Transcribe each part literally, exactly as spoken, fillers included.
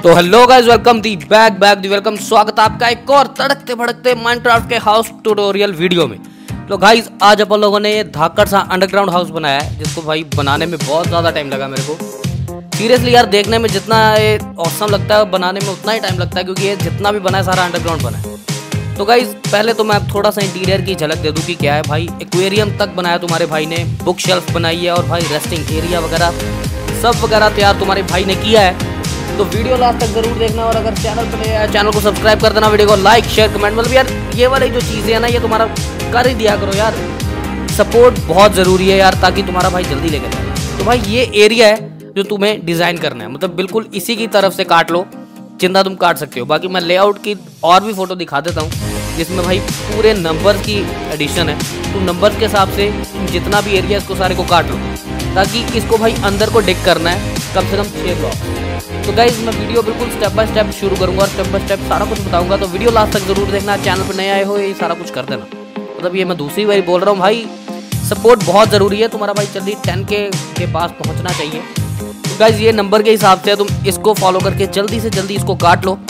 तो hello guys, welcome the back back the welcome स्वागत आपका एक और तड़कते भड़कते माइनक्राफ्ट के हाउस ट्यूटोरियल वीडियो में। तो गाइस आज अपन लोगों ने ये धाकड़ सा अंडरग्राउंड हाउस बनाया है, जिसको भाई बनाने में बहुत ज़्यादा टाइम लगा मेरे को। सीरियसली यार, देखने में जितना ये ऑसम लगता है बनाने में उतना ही टाइम लगता है, क्योंकि ये जितना भी बना है सारा अंडरग्राउंड बना है। तो गाइस पहले तो मैं थोड़ा सा इंटीरियर की झलक दे दूँ कि क्या है भाई। एक्वेरियम तक बनाया तुम्हारे भाई ने, बुक शेल्फ बनाई है और भाई रेस्टिंग एरिया वगैरह सब वगैरह तैयार तुम्हारे भाई ने किया है। तो वीडियो लास्ट तक जरूर देखना, और अगर चैनल पर नए आया चैनल को सब्सक्राइब कर देना, वीडियो को लाइक शेयर कमेंट। मतलब यार ये वाली जो चीज़ें हैं ना, ये तुम्हारा कर ही दिया करो यार, सपोर्ट बहुत ज़रूरी है यार, ताकि तुम्हारा भाई जल्दी लेकर जाए। तो भाई ये एरिया है जो तुम्हें डिज़ाइन करना है, मतलब बिल्कुल इसी की तरफ से काट लो जितना तुम काट सकते हो। बाकी मैं लेआउट की और भी फोटो दिखा देता हूँ, जिसमें भाई पूरे नंबर की एडिशन है। तो नंबर के हिसाब से तुम जितना भी एरिया इसको सारे को काट लो, ताकि इसको भाई अंदर को डिग करना है कम से कम छः ब्लॉक। तो गाइज मैं वीडियो बिल्कुल स्टेप बाय स्टेप शुरू करूंगा और स्टेप बाय स्टेप सारा कुछ बताऊंगा। तो वीडियो लास्ट तक जरूर देखना, चैनल पर नए आए हो ये सारा कुछ कर देना। मतलब ये मैं दूसरी बार बोल रहा हूँ भाई, सपोर्ट बहुत ज़रूरी है, तुम्हारा भाई जल्दी टेन के के पास पहुँचना चाहिए। तो गाइज ये नंबर के हिसाब से तुम इसको फॉलो करके जल्दी से जल्दी इसको काट लो।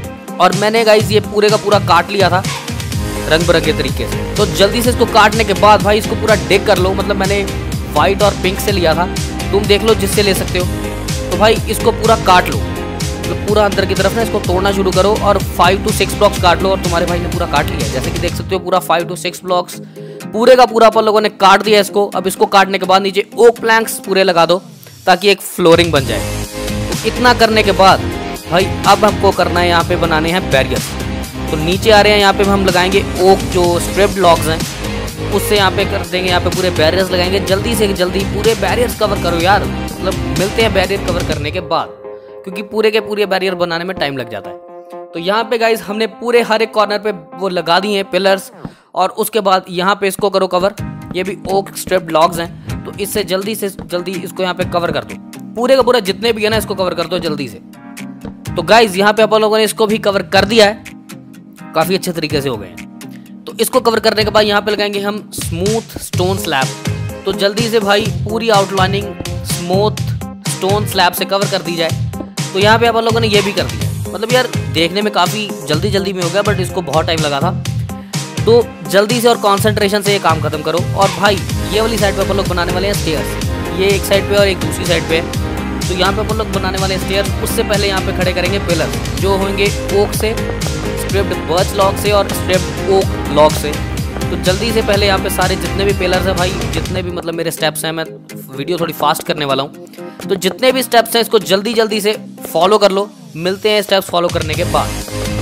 और मैंने गाइज ये पूरे का पूरा काट लिया था रंग बिरंगे तरीके से। तो जल्दी से इसको काटने के बाद भाई इसको पूरा डिग कर लो। मतलब मैंने वाइट और पिंक से लिया था, तुम देख लो जिससे ले सकते हो। तो भाई इसको पूरा काट लो, तो पूरा अंदर की तरफ ना इसको तोड़ना शुरू करो और फाइव टू सिक्स ब्लॉक्स काट लो। और तुम्हारे भाई ने पूरा काट लिया है, जैसे कि देख सकते हो पूरा फाइव टू सिक्स ब्लॉक्स पूरे का पूरा अपन लोगों ने काट दिया इसको। अब इसको काटने के बाद नीचे ओक प्लैंक्स पूरे लगा दो, ताकि एक फ्लोरिंग बन जाए। तो इतना करने के बाद भाई अब हमको करना है, यहाँ पे बनाने हैं बैरियर्स। तो नीचे आ रहे हैं, यहाँ पे हम लगाएंगे ओक जो स्ट्रिप्ड लॉग्स हैं, उससे यहाँ पे कर देंगे, यहाँ पे पूरे बैरियर्स लगाएंगे। जल्दी से जल्दी पूरे बैरियर्स कवर करो यार, मतलब मिलते हैं बैरियर कवर करने के बाद, क्योंकि पूरे के पूरे बैरियर बनाने में टाइम लग जाता है। तो यहाँ पे गाइज हमने पूरे हर एक कॉर्नर पे वो लगा दिए हैं पिलर्स, और उसके बाद यहाँ पे इसको करो कवर। ये भी ओक स्ट्रिप्ड लॉग्स हैं, तो इससे जल्दी से जल्दी इसको यहाँ पे कवर कर दो। पूरे का पूरा जितने भी है ना इसको कवर कर दो जल्दी से। तो गाइज यहाँ पे अपन लोगों ने इसको भी कवर कर दिया है, काफ़ी अच्छे तरीके से हो गए हैं। तो इसको कवर करने के बाद यहाँ पे लगाएंगे हम स्मूथ स्टोन स्लैब। तो जल्दी से भाई पूरी आउटलाइनिंग स्मूथ स्टोन स्लैब से कवर कर दी जाए। तो यहाँ पे अपन लोगों ने ये भी कर दिया। मतलब यार देखने में काफ़ी जल्दी जल्दी में हो गया, बट इसको बहुत टाइम लगा था। तो जल्दी से और कॉन्सेंट्रेशन से ये काम खत्म करो। और भाई ये वाली साइड पे अपन लोग बनाने वाले हैं स्टेयर्स, ये एक साइड पे और एक दूसरी साइड पे। तो यहाँ पे अपन लोग बनाने वाले हैं स्टेयर्स, उससे पहले यहाँ पे खड़े करेंगे पिलर जो होंगे ओक से, स्ट्रिप्ड बर्च लॉग से और स्ट्रिप्ड ओक लॉग से। तो जल्दी से पहले यहाँ पे सारे जितने भी पिलर्स हैं भाई, जितने भी मतलब मेरे स्टेप्स हैं, मैं वीडियो थोड़ी फास्ट करने वाला हूँ, तो जितने भी स्टेप्स हैं इसको जल्दी जल्दी से फॉलो कर लो। मिलते हैं स्टेप्स फॉलो करने के बाद।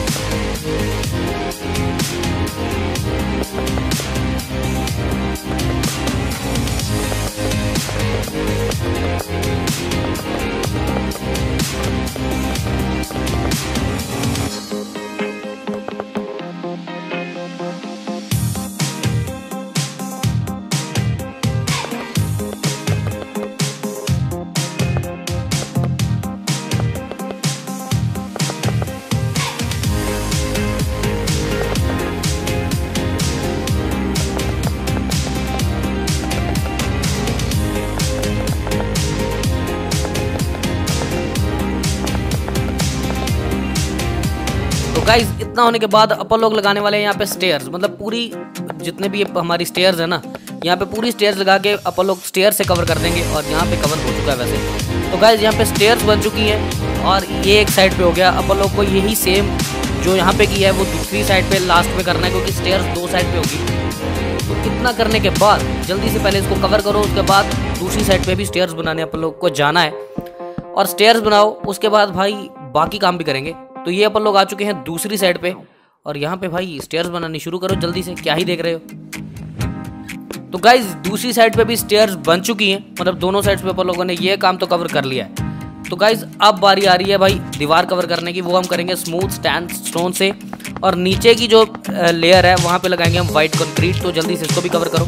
तो गाइज इतना होने के बाद अपन लोग लगाने वाले हैं यहाँ पे स्टेयर्स। मतलब पूरी जितने भी हमारी स्टेयर्स है ना, यहाँ पे पूरी स्टेयर्स लगा के अपन लोग स्टेयर से कवर कर देंगे। और यहाँ पे कवर हो चुका है वैसे। तो गाइज यहाँ पे स्टेयर्स बन चुकी हैं, और ये एक साइड पे हो गया। अपन लोग को यही सेम जो यहाँ पे किया है वो दूसरी साइड पे लास्ट में करना है, क्योंकि स्टेयर्स दो साइड पे होगी। तो इतना करने के बाद जल्दी से पहले इसको कवर करो, उसके बाद दूसरी साइड पे भी स्टेयर्स बनाने अपन लोग को जाना है। और स्टेयर्स बनाओ, उसके बाद भाई बाकी काम भी करेंगे। तो ये अपन लोग आ चुके हैं दूसरी साइड पे, और यहाँ पे भाई स्टेयर्स बनानी शुरू करो जल्दी से, क्या ही देख रहे हो। तो गाइज दूसरी साइड पे भी स्टेयर्स बन चुकी हैं, मतलब दोनों साइड्स पे अपन लोगों ने ये काम तो कवर कर लिया है। तो गाइज अब बारी आ रही है भाई दीवार कवर करने की, वो हम करेंगे स्मूथ स्टैंड स्टोन से। और नीचे की जो लेयर है वहाँ पे लगाएंगे हम वाइट कंक्रीट। तो जल्दी से इसको भी कवर करो।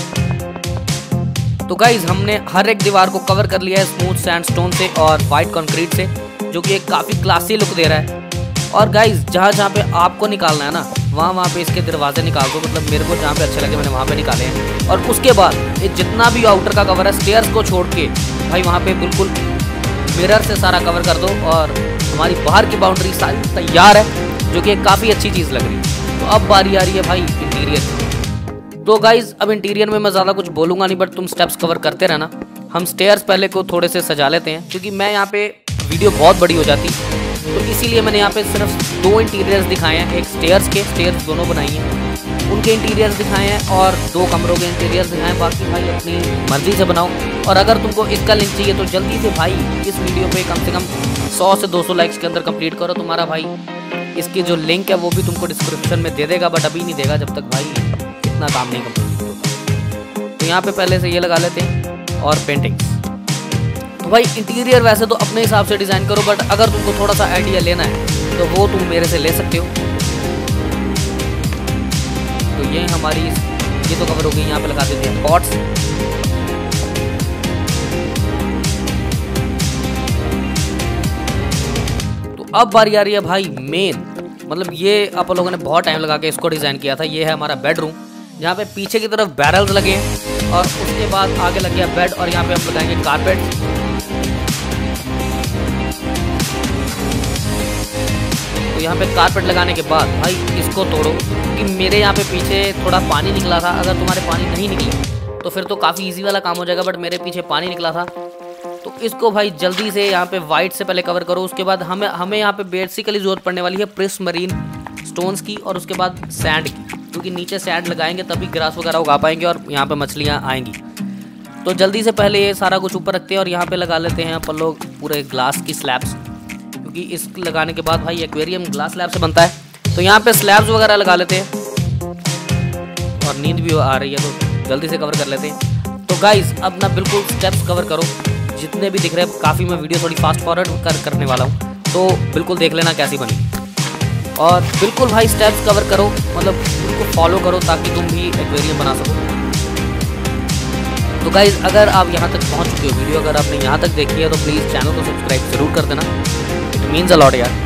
तो गाइज हमने हर एक दीवार को कवर कर लिया है स्मूथ सैंडस्टोन से और वाइट कंक्रीट से, जो कि एक काफ़ी क्लासी लुक दे रहा है। और गाइज जहाँ जहाँ पे आपको निकालना है ना, वहाँ वहाँ पे इसके दरवाजे निकाल दो। मतलब मेरे को जहाँ पे अच्छे लगे मैंने वहाँ पे निकाले हैं। और उसके बाद ये जितना भी आउटर का कवर है स्टेयर्स को छोड़ के भाई वहाँ पे बिल्कुल मिरर से सारा कवर कर दो। और हमारी बाहर की बाउंड्री सारी तैयार है, जो कि काफ़ी अच्छी चीज़ लग रही है। तो अब बारी आ रही है भाई इंटीरियर की। तो गाइज अब इंटीरियर में मैं ज़्यादा कुछ बोलूँगा नहीं, बट तुम स्टेप्स कवर करते रहना। हम स्टेयर्स पहले को थोड़े से सजा लेते हैं, क्योंकि मैं यहाँ पे वीडियो बहुत बड़ी हो जाती, तो इसीलिए मैंने यहाँ पे सिर्फ दो इंटीरियर्स दिखाए हैं। एक स्टेयर्स के, स्टेयर्स दोनों बनाई हैं, उनके इंटीरियर्स दिखाए हैं, और दो कमरों के इंटीरियर्स दिखाए हैं। बाकी भाई अपनी मर्जी से बनाओ। और अगर तुमको इसका लिंक चाहिए तो जल्दी से भाई इस वीडियो पे कम से कम सौ से दो सौ लाइक्स के अंदर कंप्लीट करो। तुम्हारा भाई इसकी जो लिंक है वो भी तुमको डिस्क्रिप्शन में दे देगा, बट अभी नहीं देगा जब तक भाई इतना काम नहीं कंप्लीट होता। तो यहाँ पे पहले से ये लगा लेते हैं, और पेंटिंग्स। तो भाई इंटीरियर वैसे तो अपने हिसाब से डिज़ाइन करो, बट अगर तुमको थोड़ा सा आइडिया लेना है तो वो तुम मेरे से ले सकते हो। तो ये हमारी ये तो कवर हो गई। यहाँ पे लगा देते हैं पॉट्स। तो अब बारी आ रही है भाई मेन, मतलब ये आप लोगों ने बहुत टाइम लगा के इसको डिज़ाइन किया था। ये है हमारा बेडरूम, जहाँ पे पीछे की तरफ बैरल्स लगे हैं, और उसके बाद आगे लग गया बेड, और यहाँ पे हम लगाएंगे कारपेट। तो यहाँ पे कारपेट लगाने के बाद भाई इसको तोड़ो, क्योंकि मेरे यहाँ पे पीछे थोड़ा पानी निकला था। अगर तुम्हारे पानी नहीं निकले तो फिर तो काफ़ी इजी वाला काम हो जाएगा, बट मेरे पीछे पानी निकला था। तो इसको भाई जल्दी से यहाँ पे वाइट से पहले कवर करो। उसके बाद हमें हमें यहाँ पे बेसिकली जरूरत पड़ने वाली है प्रिस्मरीन स्टोन्स की, और उसके बाद सैंड की, क्योंकि नीचे सैंड लगाएंगे तभी ग्रास वगैरह उगा पाएंगे और यहाँ पे मछलियाँ आएंगी। तो जल्दी से पहले ये सारा कुछ ऊपर रखते हैं, और यहाँ पे लगा लेते हैं अपन लोग पूरे ग्लास की स्लैब्स, क्योंकि इस लगाने के बाद भाई एक्वेरियम ग्लास स्लैब से बनता है। तो यहाँ पे स्लैब्स वगैरह लगा लेते हैं, और नींद भी आ रही है तो जल्दी से कवर कर लेते हैं। तो गाइज अब ना बिल्कुल स्टेप्स कवर करो जितने भी दिख रहे हैं। काफ़ी मैं वीडियो थोड़ी फास्ट फॉरवर्ड कर करने वाला हूँ, तो बिल्कुल देख लेना कैसी बनी। और बिल्कुल भाई स्टेप्स कवर करो, मतलब उनको फॉलो करो ताकि तुम भी एक्वेरियम बना सको। तो गाइज अगर आप यहाँ तक पहुँच चुके हो, वीडियो अगर आपने यहाँ तक देखी है तो प्लीज़ चैनल को सब्सक्राइब जरूर कर देना। इट मीन्स अ लॉट यार।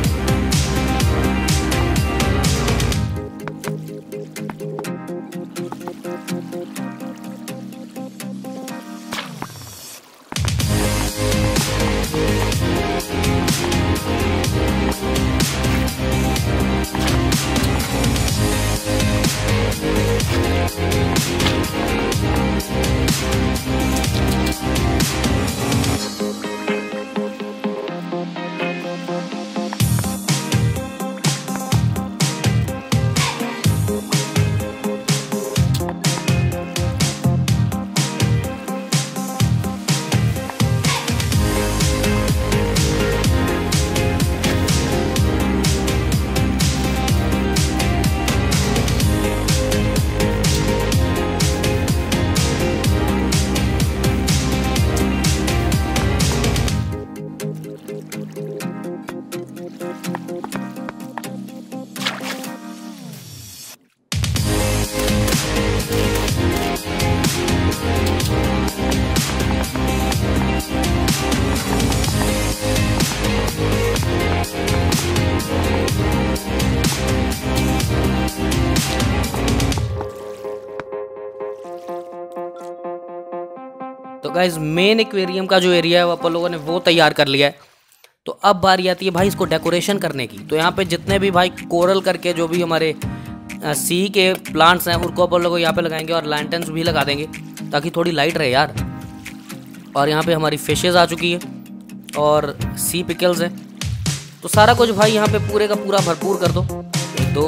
तो गाइज मेन एक्वेरियम का जो एरिया है वो अपन लोगों ने वो तैयार कर लिया है। तो अब बारी आती है भाई इसको डेकोरेशन करने की। तो यहाँ पे जितने भी भाई कोरल करके जो भी हमारे सी के प्लांट्स हैं उनको अपन लोग यहाँ पे लगाएंगे, और लैंटर्न्स भी लगा देंगे ताकि थोड़ी लाइट रहे यार। और यहाँ पे हमारी फिशेज आ चुकी है और सी पिकल्स हैं। तो सारा कुछ भाई यहाँ पे पूरे का पूरा भरपूर कर दो। दो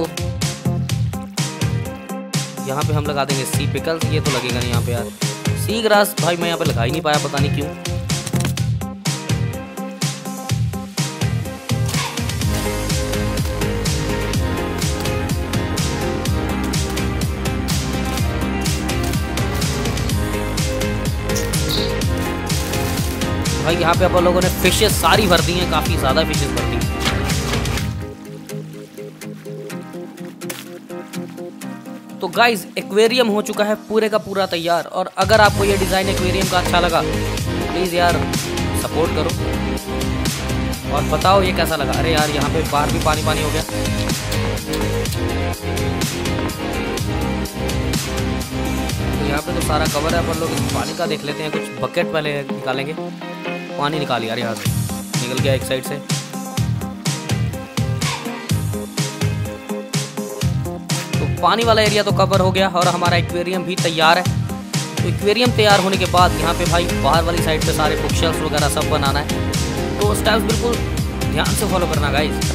यहाँ पे हम लगा देंगे सी पिकल्स। ये तो लगेगा नहीं यहाँ पे यार। सी ग्रास भाई मैं यहाँ पे लगा ही नहीं पाया, पता नहीं क्यों। भाई यहाँ पे अपन लोगों ने फिशेस सारी भर दी हैं, काफी ज्यादा फिशेस भर दी हैं। तो गाइज एक्वेरियम हो चुका है पूरे का पूरा तैयार। और अगर आपको ये डिज़ाइन एक्वेरियम का अच्छा लगा प्लीज़ यार सपोर्ट करो और बताओ ये कैसा लगा। अरे यार यहाँ पे बाहर भी पानी पानी हो गया। तो यहाँ पे तो सारा कवर है। अपन लोग इस पानी का देख लेते हैं, कुछ बकेट पहले निकालेंगे। पानी निकाल यार यहाँ से, निकल गया एक साइड से। पानी वाला एरिया तो कवर हो गया और हमारा एक्वेरियम भी तैयार है। तो एक्वेरियम तैयार होने के बाद यहाँ पे भाई बाहर वाली साइड पे सारे बुक शेल्फ वगैरह सब बनाना है। तो स्टेप्स बिल्कुल ध्यान से फॉलो करना गाइस।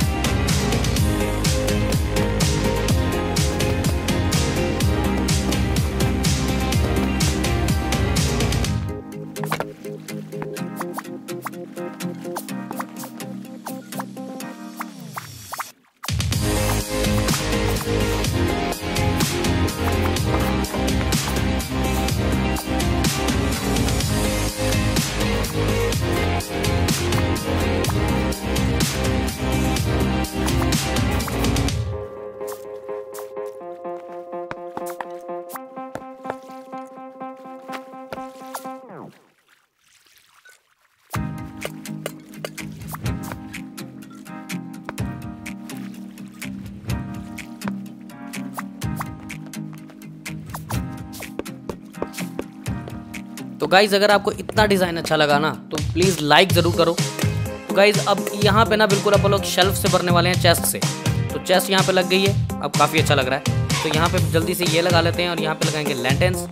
तो गाइज अगर आपको इतना डिज़ाइन अच्छा लगा ना तो प्लीज़ लाइक ज़रूर करो। तो गाइज अब यहाँ पे ना बिल्कुल अपन लोग शेल्फ से भरने वाले हैं चेस्ट से। तो चेस्ट यहाँ पे लग गई है, अब काफ़ी अच्छा लग रहा है। तो यहाँ पे जल्दी से ये लगा लेते हैं और यहाँ पे लगाएंगे लैंटर्न्स।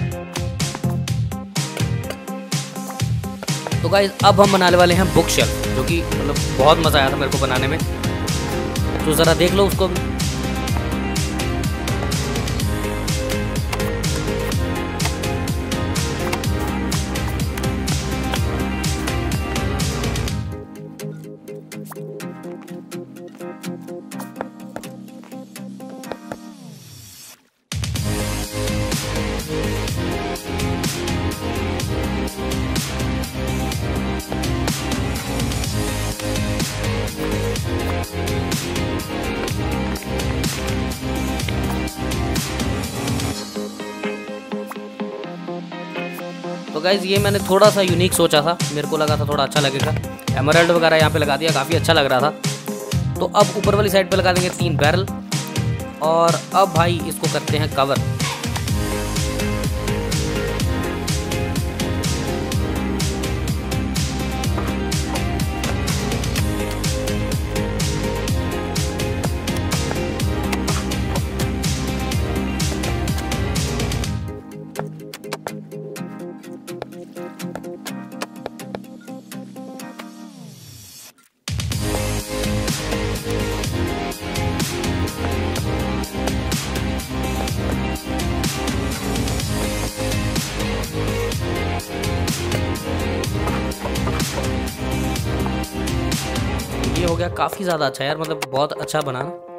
तो गाइज अब हम बनाने वाले हैं बुक शेल्फ, जो कि मतलब बहुत मज़ा आया था मेरे को बनाने में। तो ज़रा देख लो उसको भी। तो गाइज़ ये मैंने थोड़ा सा यूनिक सोचा था, मेरे को लगा था थोड़ा अच्छा लगेगा। एमराल्ड वगैरह यहाँ पे लगा दिया, काफ़ी अच्छा लग रहा था। तो अब ऊपर वाली साइड पे लगा देंगे तीन बैरल और अब भाई इसको करते हैं कवर। ये हो गया काफ़ी ज़्यादा अच्छा यार, मतलब बहुत अच्छा बना।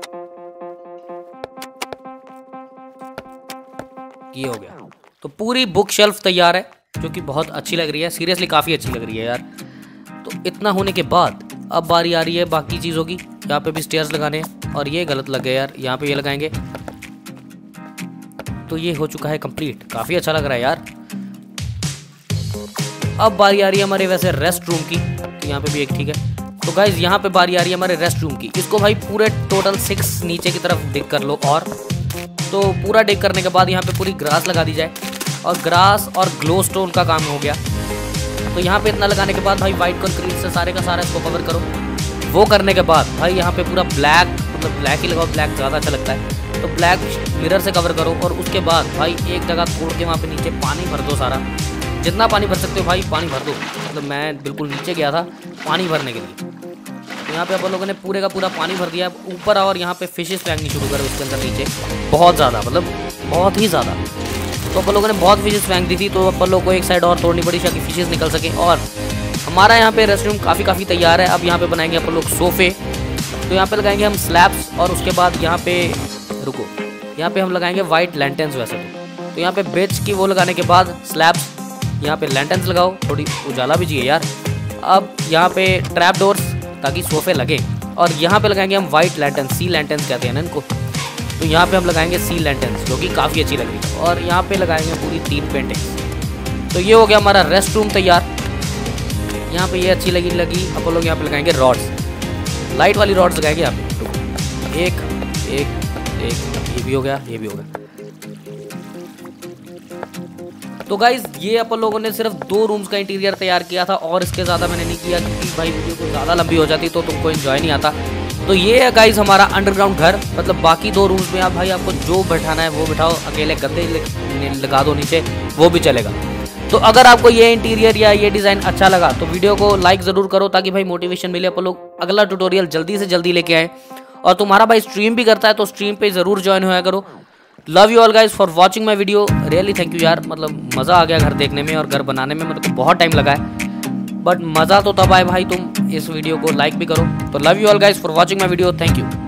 ये हो गया, तो पूरी बुक शेल्फ तैयार है, जो कि बहुत अच्छी लग रही है। सीरियसली काफ़ी अच्छी लग रही है यार। तो इतना होने के बाद अब बारी आ रही है बाकी चीज़ों की। यहाँ पे भी स्टेयर्स लगाने हैं और ये गलत लग गए यार, यहाँ पे ये लगाएंगे। तो ये हो चुका है कंप्लीट, काफ़ी अच्छा लग रहा है यार। अब बारी आ रही है हमारे वैसे रेस्ट रूम की। तो यहाँ पे भी एक ठीक है। तो गाइज यहाँ पे बारी आ रही है हमारे रेस्ट रूम की। इसको भाई पूरे टोटल सिक्स नीचे की तरफ डिग कर लो। और तो पूरा डिग करने के बाद यहाँ पे पूरी ग्रास लगा दी जाए और ग्रास और ग्लो स्टोन का काम हो गया। तो यहाँ पे इतना लगाने के बाद भाई वाइट कंक्रीट से सारे का सारा इसको कवर करो। वो करने के बाद भाई यहाँ पे पूरा ब्लैक, मतलब ब्लैक ही लगाओ, ब्लैक ज़्यादा अच्छा लगता है। तो ब्लैक मिरर से कवर करो और उसके बाद भाई एक जगह तोड़ के वहाँ पे नीचे पानी भर दो। सारा जितना पानी भर सकते हो भाई पानी भर दो। मतलब मैं बिल्कुल नीचे गया था पानी भरने के लिए। तो यहाँ पे अपन लोगों ने पूरे का पूरा पानी भर दिया। ऊपर और यहाँ पे फिशेस फेंकनी शुरू करें उसके अंदर नीचे, बहुत ज़्यादा, मतलब बहुत ही ज़्यादा। तो अपन लोगों ने बहुत फिशेस फेंक दी थी। तो अपन लोग को एक साइड और तोड़नी पड़ी ताकि फिशेस निकल सके। और हमारा यहाँ पे रेस्ट रूम काफ़ी काफ़ी तैयार है। अब यहाँ पे बनाएंगे अपन लोग सोफ़े। तो यहाँ पे लगाएंगे हम स्लैब्स और उसके बाद यहाँ पे रुको, यहाँ पे हम लगाएंगे वाइट लैंटर्न्स। वैसे तो तो यहाँ पे बेच की वो लगाने के बाद स्लैब्स, यहाँ पे लैंटर्न्स लगाओ, थोड़ी उजाला भी चाहिए यार। अब यहाँ पे ट्रैप डोर्स ताकि सोफे लगे। और यहाँ पे लगाएंगे हम वाइट लैंटर्न्स, सी लैंटर्न्स कहते हैं ना इनको। तो यहाँ पे हम लगाएंगे सी लैंटर्न्स, जो कि काफ़ी अच्छी लग रही है। और यहाँ पे लगाएंगे पूरी तीन पेंटिंग्स। तो ये हो गया हमारा रेस्ट रूम तैयार। यहाँ पे ये अच्छी लगी लगी अपन लोग यहाँ पे लगाएंगे रॉड्स, लाइट वाली रॉड्स लगाएंगे यहाँ पे। एक एक एक ये भी हो गया, ये भी हो गया। तो गाइज ये अपन लोगों ने सिर्फ दो रूम्स का इंटीरियर तैयार किया था और इसके ज़्यादा मैंने नहीं किया, क्योंकि भाई वीडियो को ज़्यादा लंबी हो जाती तो तुमको एंजॉय नहीं आता। तो ये है गाइज हमारा अंडरग्राउंड घर। मतलब बाकी दो रूम्स में आप भाई आपको जो बैठाना है वो बिठाओ, अकेले गद्दे लगा दो नीचे, वो भी चलेगा। तो अगर आपको ये इंटीरियर या ये डिज़ाइन अच्छा लगा तो वीडियो को लाइक ज़रूर करो, ताकि भाई मोटिवेशन मिले, अपन लोग अगला ट्यूटोरियल जल्दी से जल्दी लेके आए। और तुम्हारा भाई स्ट्रीम भी करता है तो स्ट्रीम पे ज़रूर ज्वाइन होया करो। Love you all guys for watching my video, really thank you यार। मतलब मज़ा आ गया घर देखने में और घर बनाने में, मतलब बहुत टाइम लगा है, बट मज़ा तो तब आए भाई तुम इस वीडियो को लाइक भी करो। तो love you all guys for watching my video, thank you.